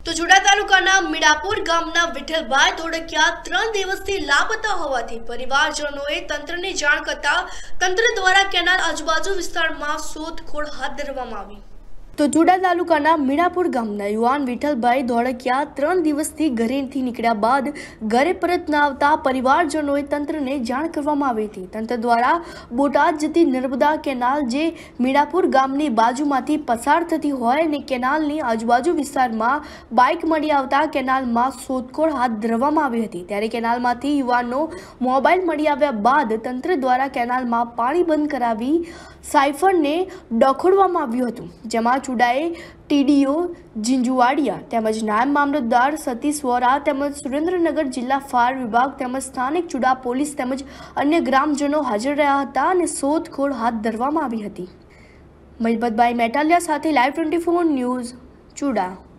તો ચુડા તાલુકાના મીડાપુર ગામના વિઠ્ઠલભાઈ ધોળકિયા 3 દિવસથી લાપતા હોવાથી પરિવારજનોએ તંત્રને જાણ કરતા તંત્ર દ્વારા કેનાલ આજુબાજુ વિસ્તારમાં શોધખોળ હાથ ધરવામાં આવી। તો ચુડા તાલુકાના મીડાપુર ગામના યુવાન વિઠ્ઠલભાઈ ધોળકિયા 3 દિવસથી ઘરેથી નીકળ્યા બાદ ઘરે પરત ન આવતા પરિવારજનોએ તંત્રને જાણ કરવામાં આવી હતી। તંત્ર દ્વારા બોટાદ જતી નર્મદા કેનાલ જે મીડાપુર ગામની બાજુમાંથી પસાર થતી હોય અને કેનાલની આજુબાજુ વિસ્તારમાં બાઇક મળી આવતા કેનાલમાં શોધખોળ હાથ ધરવામાં આવી હતી। ત્યારે કેનાલમાંથી યુવાનનો મોબાઈલ મળી આવ્યા બાદ તંત્ર દ્વારા કેનાલમાં પાણી બંધ કરાવી સાયફરને ડખોડવામાં આવ્યું હતું, જેમાં ચુડાએ ટીડીઓ ઝીંઝુવાડિયા તેમજ નાયબ મામલતદાર સતીશ વોરા તેમજ સુરેન્દ્રનગર જિલ્લા ફાયર વિભાગ તેમજ સ્થાનિક ચુડા પોલીસ તેમજ અન્ય ગ્રામજનો હાજર રહ્યા હતા અને શોધખોળ હાથ ધરવામાં આવી હતી। મહિબતભાઈ મેટાલિયા સાથે લાઈવ 24 ન્યૂઝ ચુડા।